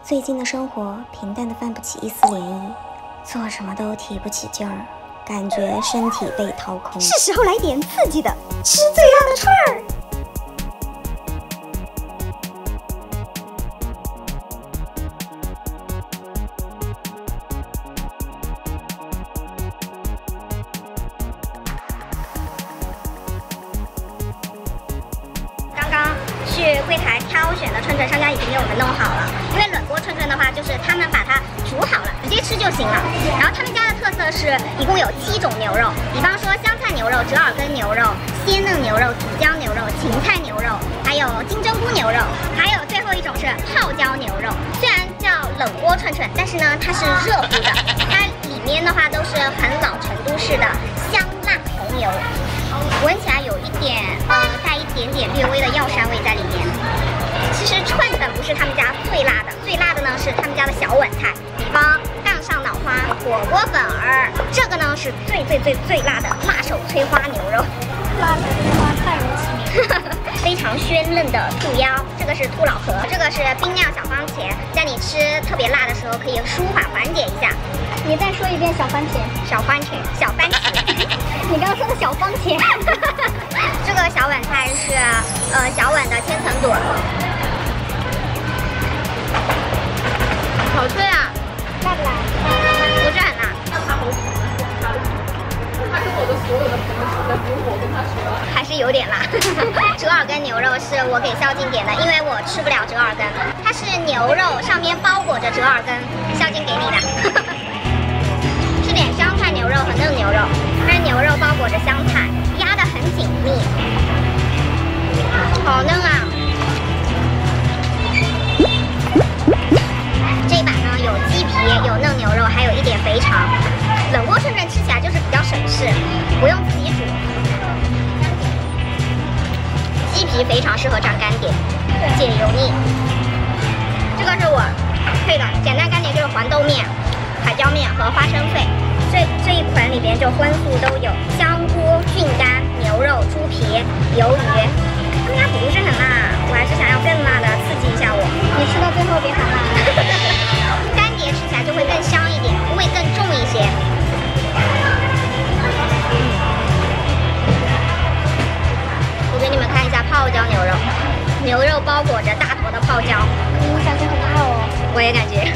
最近的生活平淡的泛不起一丝涟漪，做什么都提不起劲儿，感觉身体被掏空。 是时候来点刺激的，吃最辣的串儿。 刚刚去柜台挑选的串串，商家已经给我们弄好了。因为冷锅串串的话，就是他们把它煮好了，直接吃就行了。然后他们家的特色是一共有7种牛肉，比方说香菜牛肉、折耳根牛肉、鲜嫩牛肉、子姜牛肉、芹菜牛肉，还有金针菇牛肉，还有最后一种是泡椒牛肉。虽然叫冷锅串串，但是呢它是热乎的，它里面的话都是很老成都式的香辣红油，闻起来有一点带一点点略微的药膳味在里面。其实串粉不是他们家最辣的，最辣的呢是他们家的小稳菜，比方杠上脑花、火锅粉儿，这个呢是最辣的辣手催花牛肉。 辣手催花太如其名。 非常鲜嫩的兔腰，这个是兔老壳，这个是冰酿小番茄，在你吃特别辣的时候可以舒缓缓解一下。 你再说一遍小番茄。 小番茄，小番茄。 你刚刚说的小番茄。 这个小稳菜是小稳的千层肚，好脆啊！ 辣不辣？ 不是很辣。 他跟我的所有的朋友说的，不用我跟他说。 还是有点辣。折耳根牛肉是我给孝敬点的，因为我吃不了折耳根，它是牛肉上面包裹着折耳根，孝敬给你的。吃点香菜牛肉和嫩牛肉，它是牛肉包裹着香菜，压得很紧密，好嫩啊！这一把呢有鸡皮，有嫩牛肉，还有一点肥肠。冷锅串串吃起来就是比较省事，不用自己煮。鸡皮肥肠适合蘸干碟，解油腻。这个是我配的简单干碟，就是黄豆面、海椒面和花生碎。这一款里边就荤素都有，香菇、菌干、牛肉、猪皮、鱿鱼。他们家不是很辣，我还是想要更辣的，刺激一下我。 你吃到最后别喊辣。 干碟吃起来就会更香一点，味更重一些。我给你们看一下泡椒牛肉，牛肉包裹着大坨的泡椒， 感觉很辣哦。 我也感觉。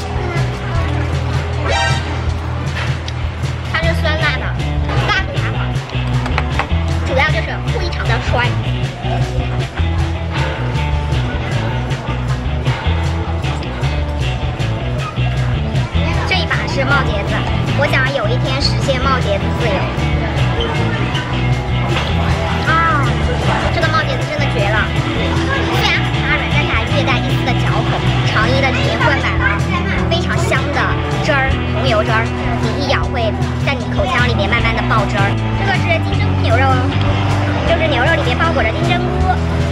它是酸辣的，辣度还好，主要就是非常的酸。这一把是冒节子，我想有一天实现冒节子自由。啊，这个冒节子真的绝了，虽然很发软，但是还略带一丝的嚼口，肠衣的里面灌满了非常香的汁儿，红油汁儿，你一咬会在你口腔里面慢慢的爆汁儿。这个是金针菇牛肉，就是牛肉里面包裹着金针菇。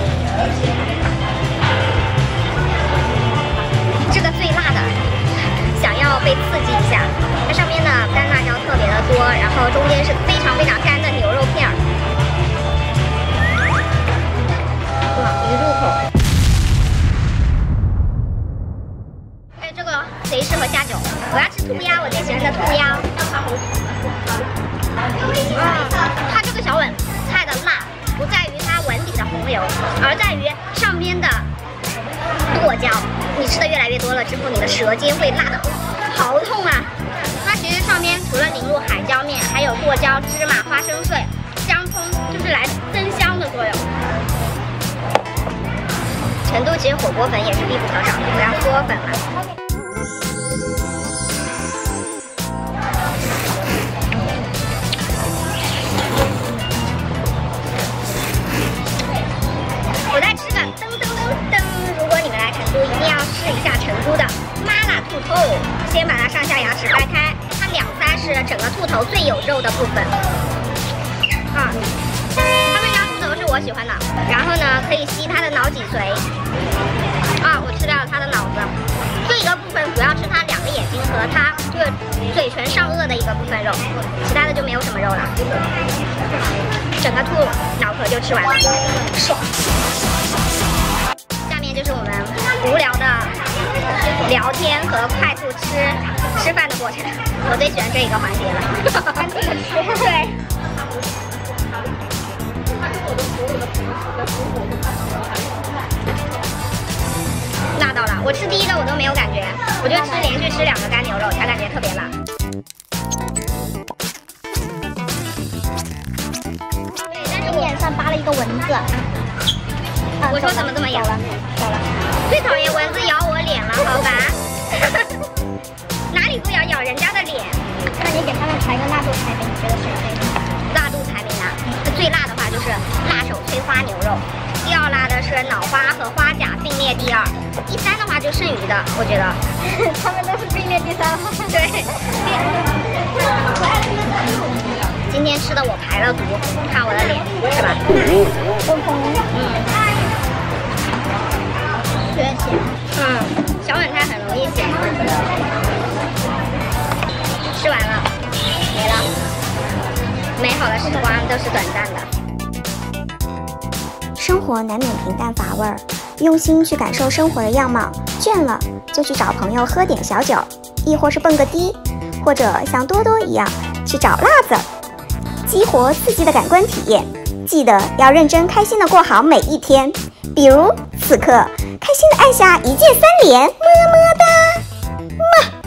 这个最辣的，想要被刺激一下，它上面呢干辣椒特别的多，然后中间是非常干的牛肉片儿。哇，一入口。哎，这个贼适合下酒，我要吃兔腰，我最喜欢的兔腰。它这个小稳菜的辣不在于它稳里的红油，而在于上边的剁椒。你吃的越来越多了之后，你的舌尖会辣的好痛啊！它其实上面除了淋入海椒面，还有剁椒、芝麻、花生碎、姜葱，就是来增香的作用。成都其实火锅粉也是必不可少的，我要嗦粉了。我再吃个噔噔噔噔！如果你们来成都，一定要试一下成都的麻辣兔头。先把它上下牙齿掰开，它两腮是整个兔头最有肉的部分。啊，他们家兔头是我喜欢的。然后呢，可以吸它的脑脊髓。啊，我吃掉了它的脑子。这一个部分主要吃它2个眼睛和它就是嘴唇上颚的一个部分肉，其他的就没有什么肉了。整个兔脑壳就吃完了，爽。下面就是我们无聊的聊天和快速吃饭的过程。我最喜欢这一个环节了。 安静的吃。 对。辣到了，我吃第一个我都没有感觉，我就连续吃2个干牛肉才感觉特别辣。对，但是我脸上扒了一个蚊子。 我说怎么这么痒？走了。最讨厌蚊子咬我脸了，好吧？哪里都咬人家的脸。 那你给他们排个辣度排名，你觉得谁最辣？ 辣度排名啊，最辣的话就是辣手摧花牛肉，第2辣的是脑花和花甲并列第2，第3的话就剩余的，我觉得他们都是并列第3。 对。今天吃的我排了毒，看我的脸是吧？ 有点咸。 小稳菜很容易咸。吃完了，没了。美好的时光都是短暂的。 生活难免平淡乏味儿，用心去感受生活的样貌，倦了就去找朋友喝点小酒，亦或是蹦个迪，或者像多多一样去找辣子，激活刺激的感官体验。记得要认真开心的过好每一天，比如此刻开心的按下1键3连，么么哒，么。